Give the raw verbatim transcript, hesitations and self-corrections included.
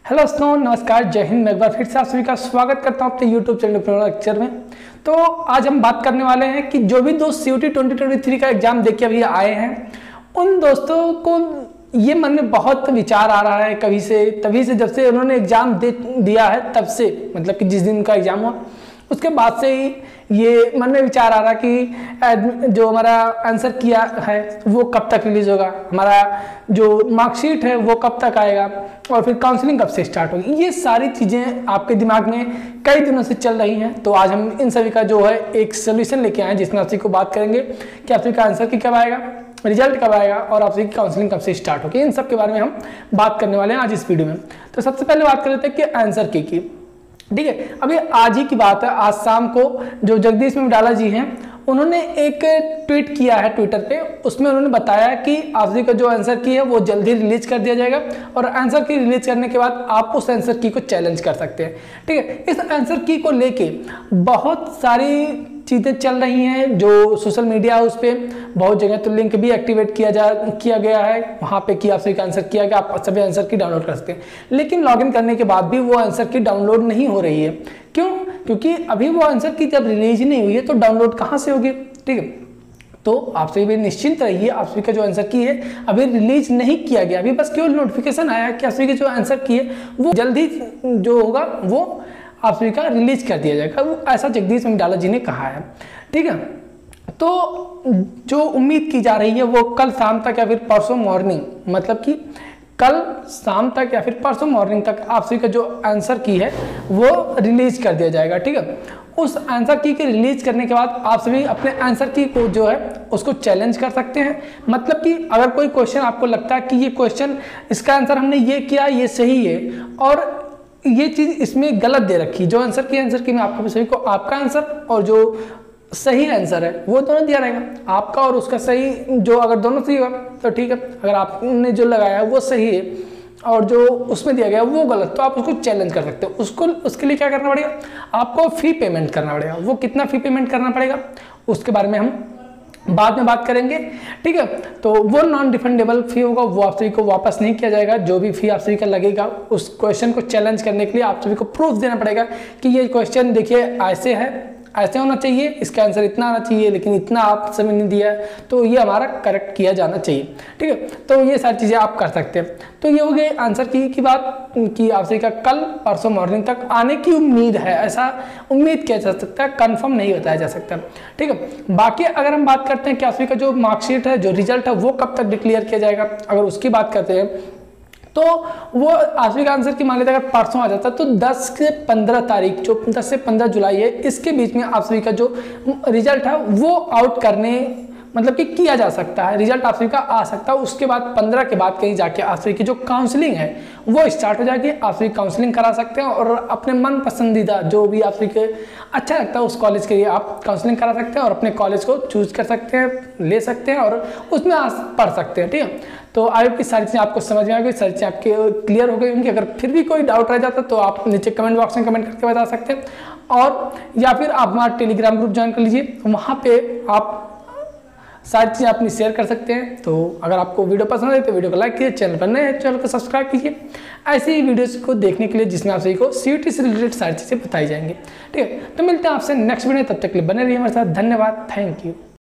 Hello दोस्तों, नमस्कार, जय हिंद। मैं एक बार फिर से आप सभी का स्वागत करता हूं अपने यूट्यूब चैनल लेक्चर में। तो आज हम बात करने वाले हैं कि जो भी दोस्त सीयूटी ट्वेंटी ट्वेंटी थ्री का एग्जाम देके अभी आए हैं, उन दोस्तों को ये मन में बहुत विचार आ रहा है कभी से तभी से, जब से उन्होंने एग्जाम दे दिया है तब से, मतलब कि जिस दिन उनका एग्जाम हुआ उसके बाद से ही ये मन में विचार आ रहा कि जो हमारा आंसर किया है वो कब तक रिलीज होगा, हमारा जो मार्कशीट है वो कब तक आएगा, और फिर काउंसलिंग कब से स्टार्ट होगी। ये सारी चीज़ें आपके दिमाग में कई दिनों से चल रही हैं। तो आज हम इन सभी का जो है एक सोल्यूशन लेके आए हैं, जिसमें आप सभी को बात करेंगे कि आप सभी का आंसर की कब आएगा, रिजल्ट कब आएगा और आप सभी की काउंसलिंग कब से स्टार्ट होगी। इन सब के बारे में हम बात करने वाले हैं आज इस वीडियो में। तो सबसे पहले बात कर लेते हैं कि आंसर की की ठीक है। अभी आज ही की बात है, आज शाम को जो जगदीश मिमडाला जी हैं उन्होंने एक ट्वीट किया है ट्विटर पे। उसमें उन्होंने बताया कि आप सभी का जो आंसर की है वो जल्दी रिलीज कर दिया जाएगा, और आंसर की रिलीज करने के बाद आप उस आंसर की को चैलेंज कर सकते हैं। ठीक है, इस आंसर की को लेके बहुत सारी चीज़ें चल रही हैं जो सोशल मीडिया उस पर बहुत जगह तो लिंक भी एक्टिवेट किया जा किया गया है वहाँ पे कि आप सभी का आंसर किया गया, आप सभी आंसर की डाउनलोड कर सकते हैं। लेकिन लॉगिन करने के बाद भी वो आंसर की डाउनलोड नहीं हो रही है। क्यों? क्योंकि अभी वो आंसर की जब रिलीज नहीं हुई है तो डाउनलोड कहाँ से होगी। ठीक है, तो आप सभी भी निश्चिंत रहिए, आप सभी का जो आंसर की है अभी रिलीज नहीं किया गया, अभी बस केवल नोटिफिकेशन आया कि आप सभी के जो आंसर की है वो जल्दी जो होगा वो आप सभी का रिलीज कर दिया जाएगा, वो ऐसा जगदीश मिमडाला जी ने कहा है। ठीक है, तो जो उम्मीद की जा रही है वो कल शाम तक या फिर परसों मॉर्निंग, मतलब कि कल शाम तक या फिर परसों मॉर्निंग तक आप सभी का जो आंसर की है वो रिलीज कर दिया जाएगा। ठीक है, उस आंसर की के रिलीज करने के बाद आप सभी अपने आंसर की को जो है उसको चैलेंज कर सकते हैं। मतलब कि अगर कोई क्वेश्चन आपको लगता है कि ये क्वेश्चन इसका आंसर हमने ये किया, ये सही है, और ये चीज़ इसमें गलत दे रखी, जो आंसर की आंसर की में आपको सभी को आपका आंसर और जो सही आंसर है वो दोनों दिया रहेगा, आपका और उसका सही, जो अगर दोनों सही होगा तो ठीक है, अगर आपने जो लगाया वो सही है और जो उसमें दिया गया वो गलत, तो आप उसको चैलेंज कर सकते हो। उसको उसके लिए क्या करना पड़ेगा, आपको फी पेमेंट करना पड़ेगा। वो कितना फी पेमेंट करना पड़ेगा उसके बारे में हम बाद में बात करेंगे। ठीक है, तो वो नॉन रिफंडेबल फी होगा, वो आप सभी को वापस नहीं किया जाएगा। जो भी फी आप सभी का लगेगा उस क्वेश्चन को चैलेंज करने के लिए आप सभी को प्रूफ देना पड़ेगा कि ये क्वेश्चन देखिए ऐसे है, ऐसे होना चाहिए, इसका आंसर इतना आना चाहिए, लेकिन इतना आप समय नहीं दिया है तो ये हमारा करेक्ट किया जाना चाहिए। ठीक है, तो ये सारी चीज़ें आप कर सकते हैं। तो ये हो गई आंसर की की बात कि आप सभी का कल परसों मॉर्निंग तक आने की उम्मीद है, ऐसा उम्मीद किया जा सकता है, कंफर्म नहीं बताया जा सकता। ठीक है, बाकी अगर हम बात करते हैं कि आप सभी का जो मार्कशीट है, जो रिजल्ट है वो कब तक डिक्लेयर किया जाएगा, अगर उसकी बात करते हैं तो वो आप सभी का आंसर की मान लेते अगर परसों आ जाता तो दस से पंद्रह तारीख, जो दस से पंद्रह जुलाई है, इसके बीच में आप सभी का जो रिजल्ट है वो आउट करने मतलब कि किया जा सकता है, रिजल्ट आप सभी का आ सकता है। उसके बाद पंद्रह के बाद कहीं जाके आप सभी की जो काउंसलिंग है वो स्टार्ट हो जाएगी, आप सभी काउंसलिंग करा सकते हैं और अपने मन पसंदीदा जो भी आप सभी के अच्छा लगता है उस कॉलेज के लिए आप काउंसलिंग करा सकते हैं और अपने कॉलेज को चूज कर सकते हैं, ले सकते हैं और उसमें पढ़ सकते हैं। ठीक है, तो आयोग की सारी चीज़ें आपको समझ में आ गई, सारी चीज़ें आपके क्लियर हो गई होंगी। अगर फिर भी कोई डाउट रह जाता तो आप नीचे कमेंट बॉक्स में कमेंट करके बता सकते हैं, और या फिर आप हमारा टेलीग्राम ग्रुप ज्वाइन कर लीजिए, वहाँ पे आप सारी चीज़ें अपनी शेयर कर सकते हैं। तो अगर आपको वीडियो पसंद है तो वीडियो को लाइक कीजिए, चैनल पर नए हैं चैनल को सब्सक्राइब कीजिए ऐसी ही वीडियोस को देखने के लिए जिसमें आप सभी को सीयूटी से रिलेटेड सारी चीज़ें बताई जाएंगी। ठीक है, तो मिलते हैं आपसे नेक्स्ट वीडियो, तब तक के लिए बने रहिए हमारे साथ। धन्यवाद, थैंक यू।